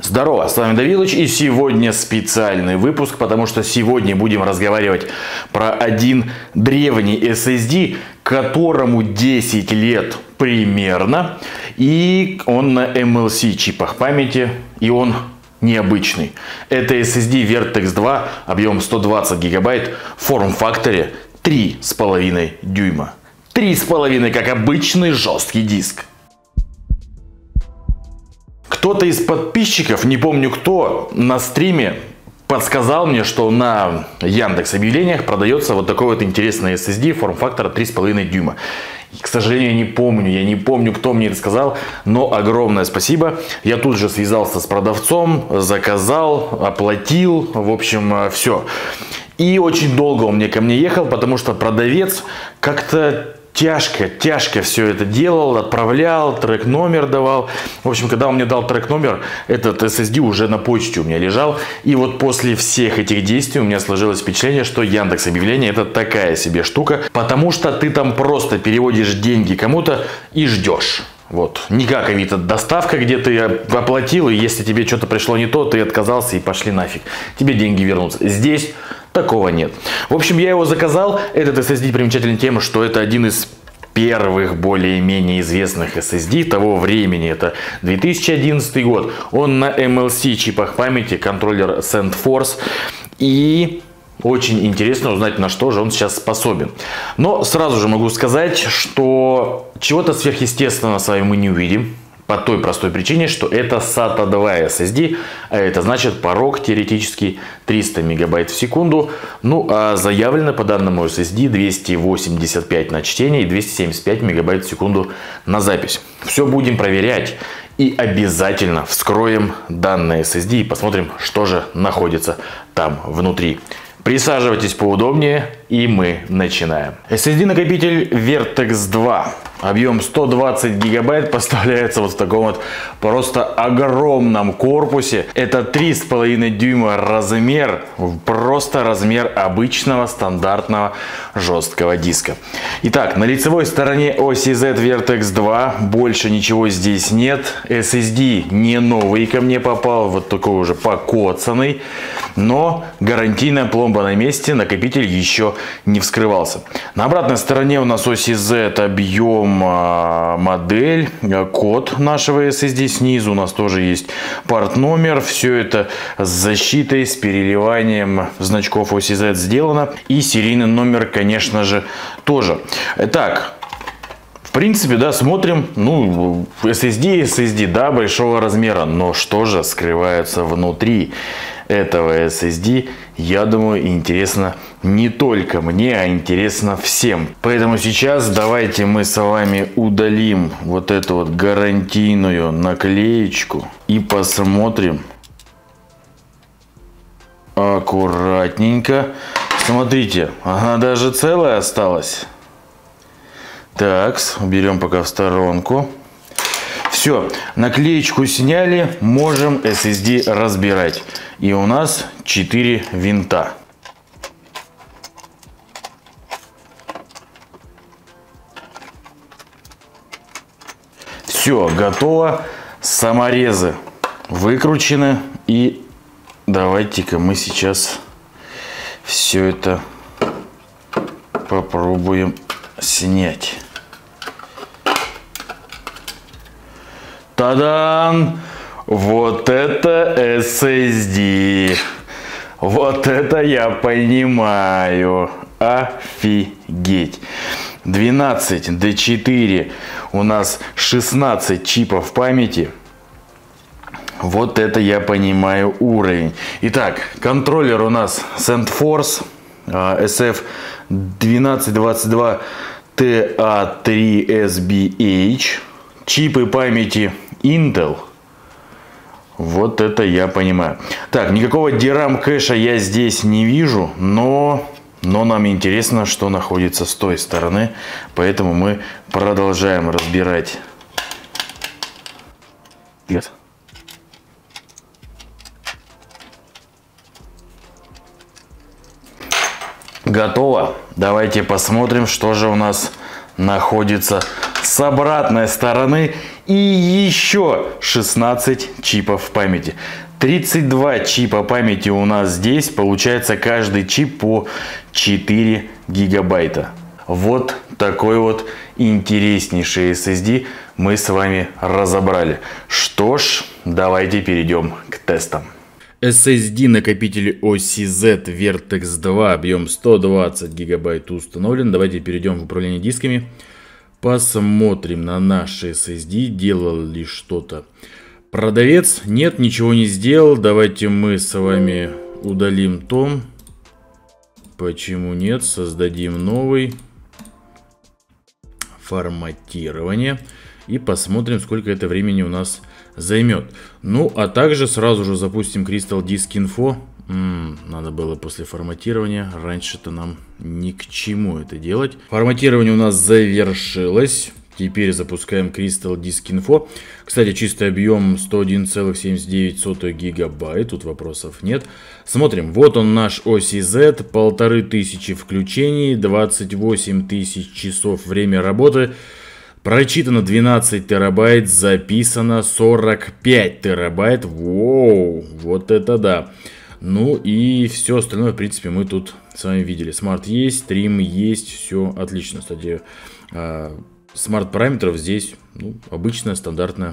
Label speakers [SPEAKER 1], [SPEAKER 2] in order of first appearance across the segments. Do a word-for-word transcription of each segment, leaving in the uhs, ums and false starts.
[SPEAKER 1] Здорово, с вами Давидыч, и сегодня специальный выпуск, потому что сегодня будем разговаривать про один древний эс эс ди, которому десять лет примерно, и он на эм эл си чипах памяти, и он необычный. Это эс эс ди Vertex два, объем сто двадцать гигабайт, в форм-факторе три с половиной дюйма. три с половиной, как обычный жесткий диск. Кто-то из подписчиков, не помню кто, на стриме подсказал мне, что на Яндекс объявлениях продается вот такой вот интересный эс эс ди форм-фактора три с половиной дюйма. И, к сожалению, я не помню, я не помню, кто мне это сказал, но огромное спасибо. Я тут же связался с продавцом, заказал, оплатил, в общем, все. И очень долго он мне ко мне ехал, потому что продавец как-то Тяжко, тяжко все это делал, отправлял, трек-номер давал. В общем, когда он мне дал трек-номер, этот эс эс ди уже на почте у меня лежал. И вот после всех этих действий у меня сложилось впечатление, что Яндекс объявление это такая себе штука. Потому что ты там просто переводишь деньги кому-то и ждешь. Вот. Не как Авито доставка, где ты оплатил, и если тебе что-то пришло не то, ты отказался и пошли нафиг. Тебе деньги вернутся. Здесь такого нет. В общем, я его заказал. Этот эс эс ди примечателен тем, что это один из первых более-менее известных эс эс ди того времени. Это две тысячи одиннадцатый год. Он на эм эл си чипах памяти, контроллер SandForce. И очень интересно узнать, на что же он сейчас способен. Но сразу же могу сказать, что чего-то сверхъестественного с вами мы не увидим. По той простой причине, что это сата два эс эс ди, а это значит порог теоретически триста мегабайт в секунду. Ну а заявлено по данному эс эс ди двести восемьдесят пять на чтение и двести семьдесят пять мегабайт в секунду на запись. Все будем проверять и обязательно вскроем данный эс эс ди и посмотрим, что же находится там внутри. Присаживайтесь поудобнее, и мы начинаем. эс эс ди-накопитель Vertex два. Объем сто двадцать гигабайт поставляется вот в таком вот просто огромном корпусе. Это три с половиной дюйма размер, просто размер обычного стандартного жесткого диска. Итак, на лицевой стороне оси Z Vertex два больше ничего здесь нет. эс эс ди не новый ко мне попал, вот такой уже покоцанный, но гарантийная пломба на месте, накопитель еще не вскрывался. На обратной стороне у нас оси Z, объем, модель, код нашего эс эс ди. Снизу у нас тоже есть порт номер. Все это с защитой, с переливанием значков оси Z сделано. И серийный номер, конечно же, тоже. Итак, в принципе, да, смотрим, ну, эс эс ди, эс эс ди, да, большого размера. Но что же скрывается внутри этого эс эс ди, я думаю, интересно не только мне, а интересно всем. Поэтому сейчас давайте мы с вами удалим вот эту вот гарантийную наклеечку и посмотрим аккуратненько. Смотрите, она даже целая осталась. Так, уберем пока в сторонку. Все, наклеечку сняли, можем эс эс ди разбирать. И у нас четыре винта. Все, готово. Саморезы выкручены. И давайте-ка мы сейчас все это попробуем снять. Та-дам! Вот это эс эс ди. Вот это я понимаю. Офигеть. двенадцать дэ четыре. У нас шестнадцать чипов памяти. Вот это я понимаю уровень. Итак, контроллер у нас SandForce эс эф двенадцать двадцать два тэ а три эс би эйч. Чипы памяти Intel. Вот это я понимаю. Так, никакого ди рам кэша я здесь не вижу, но, но нам интересно, что находится с той стороны. Поэтому мы продолжаем разбирать. Yes. Готово. Давайте посмотрим, что же у нас находится с обратной стороны. и еще шестнадцать чипов памяти. тридцать два чипа памяти у нас здесь. Получается каждый чип по четыре гигабайта. Вот такой вот интереснейший эс эс ди мы с вами разобрали. Что ж, давайте перейдем к тестам. эс эс ди накопитель о си зет Vertex два, объем сто двадцать гигабайт установлен. Давайте перейдем в управление дисками. Посмотрим на наш эс эс ди, делал ли что-то продавец. Нет, ничего не сделал. Давайте мы с вами удалим том. Почему нет? Создадим новый. Форматирование. И посмотрим, сколько это времени у нас займет. Ну, а также сразу же запустим Crystal Disk Info. М-м, надо было после форматирования. Раньше-то нам ни к чему это делать. Форматирование у нас завершилось. Теперь запускаем Crystal Disk Info. Кстати, чистый объем сто один целых семьдесят девять сотых гигабайт. Тут вопросов нет. Смотрим. Вот он наш о си зет. Полторы тысячи включений. двадцать восемь тысяч часов время работы. Прочитано двенадцать терабайт. Записано сорок пять терабайт. Воу. Вот это да. Ну и все остальное, в принципе, мы тут с вами видели. Смарт есть. Стрим есть. Все отлично. Кстати, смарт-параметров здесь ну, обычное стандартное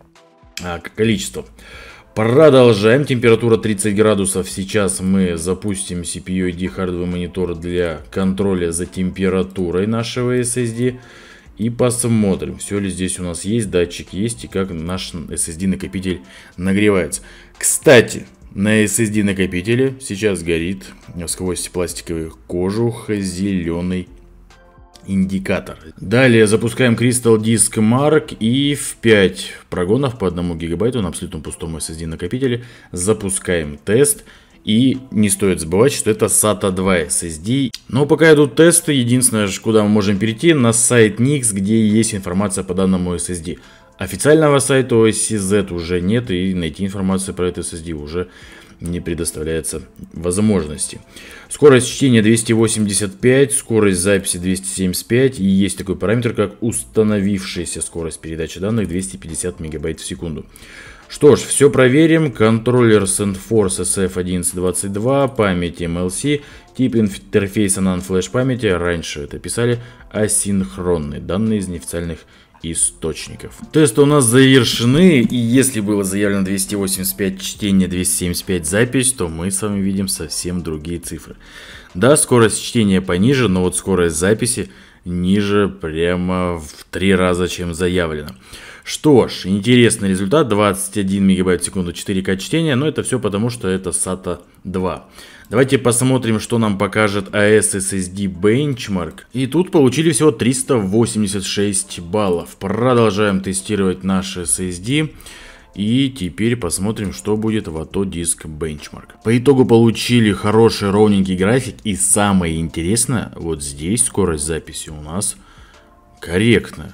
[SPEAKER 1] а, количество. Продолжаем. Температура тридцать градусов. Сейчас мы запустим си пи ю ай ди хардовый монитор для контроля за температурой нашего эс эс ди. И посмотрим, все ли здесь у нас есть, датчик есть и как наш эс эс ди накопитель нагревается. Кстати, на эс эс ди накопителе сейчас горит сквозь пластиковую кожух зеленый индикатор. Далее запускаем Crystal Disk Mark и в пять прогонов по одному гигабайту на абсолютно пустом эс эс ди накопителе запускаем тест. И не стоит забывать, что это сата два эс эс ди. Но пока идут тесты, единственное, куда мы можем перейти, на сайт никс, где есть информация по данному эс эс ди. Официального сайта о си зет уже нет, и найти информацию про этот эс эс ди уже не предоставляется возможности. Скорость чтения двести восемьдесят пять, скорость записи двести семьдесят пять, и есть такой параметр, как установившаяся скорость передачи данных двести пятьдесят мегабайт в секунду. Что ж, все проверим. Контроллер SandForce эс эф одиннадцать двадцать два, память эм эл си, тип интерфейса non-flash памяти, раньше это писали, асинхронные данные из неофициальных источников. Тесты у нас завершены, и если было заявлено двести восемьдесят пять чтение, двести семьдесят пять запись, то мы с вами видим совсем другие цифры. Да, скорость чтения пониже, но вот скорость записи ниже прямо в три раза, чем заявлено. Что ж, интересный результат, двадцать один мегабайт в секунду четыре ка чтения, но это все потому, что это сата два. Давайте посмотрим, что нам покажет эй эс эс эс ди Benchmark. И тут получили всего триста восемьдесят шесть баллов. Продолжаем тестировать наш эс эс ди. И теперь посмотрим, что будет в эй ти о Disk Benchmark. По итогу получили хороший ровненький график. И самое интересное, вот здесь скорость записи у нас корректная.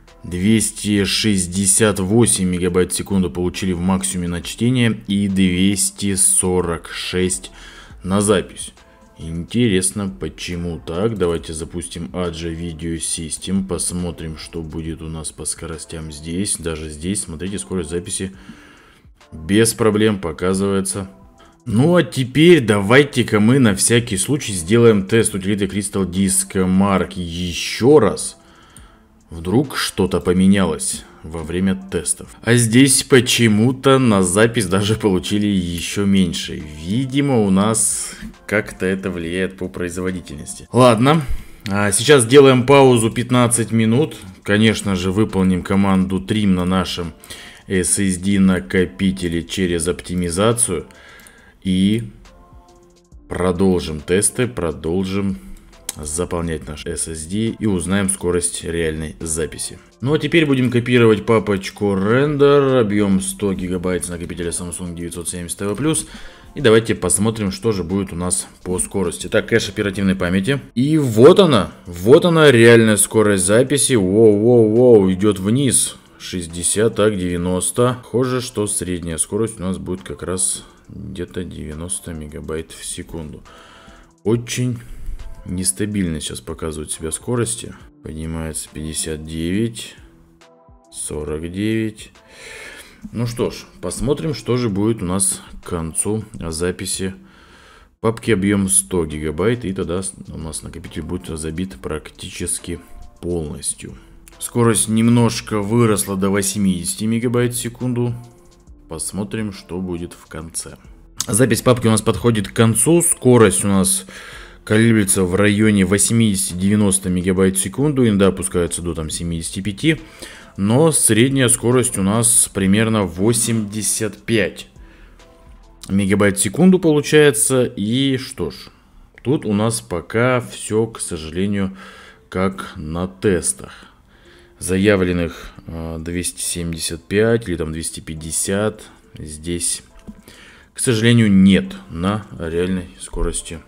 [SPEAKER 1] двести шестьдесят восемь мегабайт в секунду получили в максимуме на чтение и двести сорок шесть на запись. Интересно, почему так? Давайте запустим Adja Video System, посмотрим, что будет у нас по скоростям здесь. Даже здесь, смотрите, скорость записи без проблем показывается. Ну а теперь давайте-ка мы на всякий случай сделаем тест утилиты Crystal Disk Mark еще раз. Вдруг что-то поменялось во время тестов. А здесь почему-то на запись даже получили еще меньше. Видимо, у нас как-то это влияет по производительности. Ладно, а сейчас делаем паузу пятнадцать минут. Конечно же, выполним команду trim на нашем эс эс ди накопителе через оптимизацию. И продолжим тесты, продолжим заполнять наш эс эс ди и узнаем скорость реальной записи. Ну а теперь будем копировать папочку render, объем сто гигабайт с накопителя Samsung девятьсот семьдесят ти ви плюс. И давайте посмотрим, что же будет у нас по скорости. Так, кэш оперативной памяти. И вот она, вот она реальная скорость записи. Воу-воу-воу, идет вниз. шестьдесят, так, девяносто. Похоже, что средняя скорость у нас будет как раз где-то девяносто мегабайт в секунду. Очень нестабильно сейчас показывают себя скорости. Поднимается пятьдесят девять. сорок девять. Ну что ж, посмотрим, что же будет у нас к концу записи папки. Объем сто гигабайт, и тогда у нас накопитель будет забит практически полностью. Скорость немножко выросла до восьмидесяти мегабайт в секунду. Посмотрим, что будет в конце. Запись папки у нас подходит к концу. Скорость у нас колеблется в районе восьмидесяти-девяноста мегабайт в секунду. Иногда опускается до там семидесяти пяти. Но средняя скорость у нас примерно восемьдесят пять мегабайт в секунду получается. И что ж, тут у нас пока все, к сожалению, как на тестах. Заявленных двести семьдесят пять или там двести пятьдесят здесь, к сожалению, нет на реальной скорости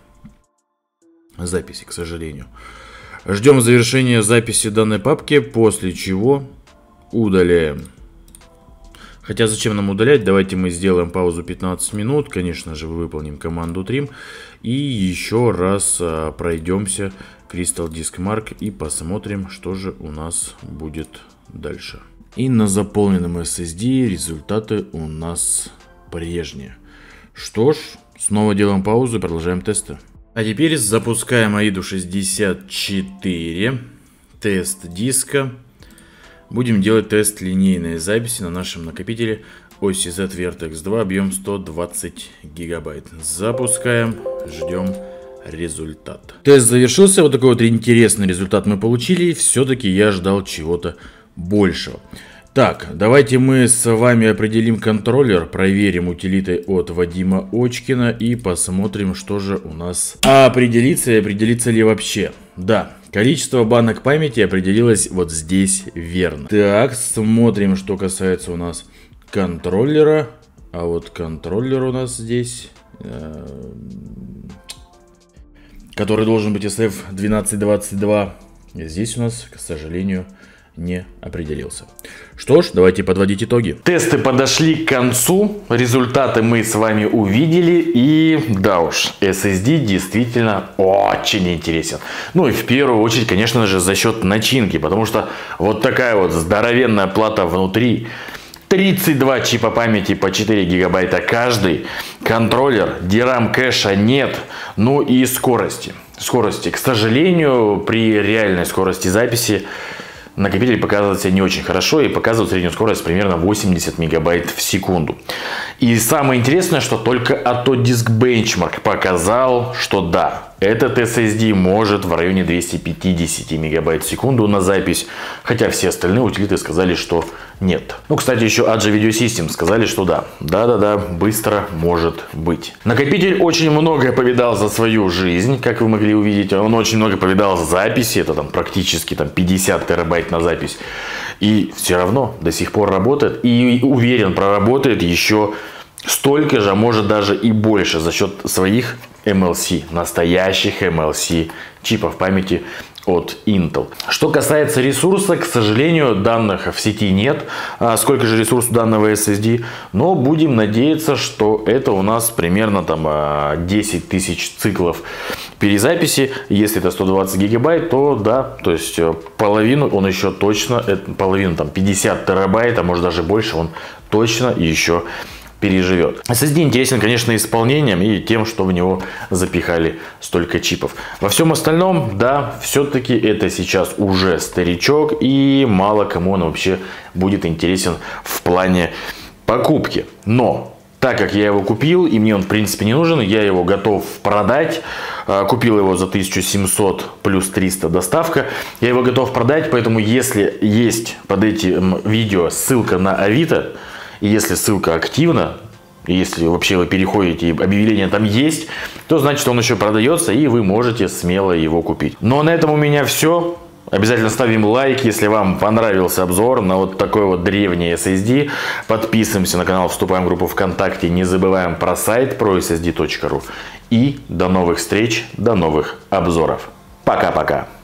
[SPEAKER 1] записи, к сожалению. Ждем завершения записи данной папки, после чего удаляем. Хотя зачем нам удалять? Давайте мы сделаем паузу пятнадцать минут. Конечно же, выполним команду trim. И еще раз а, пройдемся Crystal Disk Mark и посмотрим, что же у нас будет дальше. И на заполненном эс эс ди результаты у нас прежние. Что ж, снова делаем паузу и продолжаем тесты. А теперь запускаем аиду шестьдесят четыре. Тест диска. Будем делать тест линейной записи на нашем накопителе оси зет Vertex два, объем сто двадцать гигабайт. Запускаем, ждем результат. Тест завершился, вот такой вот интересный результат мы получили. Все-таки я ждал чего-то большего. Так, давайте мы с вами определим контроллер, проверим утилитой от Вадима Очкина и посмотрим, что же у нас определится и определится ли вообще. Да, количество банок памяти определилось вот здесь верно. Так, смотрим, что касается у нас контроллера. А вот контроллер у нас здесь, э, который должен быть эс эф двенадцать двадцать два, здесь у нас, к сожалению, не определился. Что ж, давайте подводить итоги. Тесты подошли к концу, результаты мы с вами увидели, и да уж, эс эс ди действительно очень интересен. Ну и в первую очередь, конечно же, за счет начинки, потому что вот такая вот здоровенная плата внутри, тридцать два чипа памяти по четыре гигабайта каждый, контроллер, ди рам кэша нет, ну и скорости. Скорости, к сожалению, при реальной скорости записи накопитель показывает себя не очень хорошо и показывает среднюю скорость примерно восемьдесят мегабайт в секунду. И самое интересное, что только Autodisk Benchmark показал, что да, этот эс эс ди может в районе двухсот пятидесяти мегабайт в секунду на запись, хотя все остальные утилиты сказали, что нет. Ну, кстати, еще эй джи Video System сказали, что да, да-да-да, быстро может быть. Накопитель очень многое повидал за свою жизнь, как вы могли увидеть. Он очень много повидал записи, это там практически там пятьдесят терабайт на запись. И все равно до сих пор работает. И уверен, проработает еще столько же, а может даже и больше за счет своих эм эл си, настоящих эм эл си чипов памяти от Intel. Что касается ресурса, к сожалению, данных в сети нет, сколько же ресурс у данного эс эс ди, но будем надеяться, что это у нас примерно там десять тысяч циклов перезаписи. Если это сто двадцать гигабайт, то да, то есть половину он еще точно, половину там пятьдесят терабайт, а может даже больше, он точно еще переживет. эс эс ди интересен, конечно, исполнением и тем, что в него запихали столько чипов. Во всем остальном, да, все-таки это сейчас уже старичок, и мало кому он вообще будет интересен в плане покупки. Но так как я его купил, и мне он в принципе не нужен, я его готов продать. Купил его за тысячу семьсот плюс триста доставка. Я его готов продать, поэтому если есть под этим видео ссылка на Авито, и если ссылка активна, и если вообще вы переходите и объявление там есть, то значит он еще продается, и вы можете смело его купить. Но на этом у меня все. Обязательно ставим лайк, если вам понравился обзор на вот такой вот древний эс эс ди. Подписываемся на канал, вступаем в группу ВКонтакте. Не забываем про сайт про эс эс ди точка ру. И до новых встреч, до новых обзоров. Пока-пока.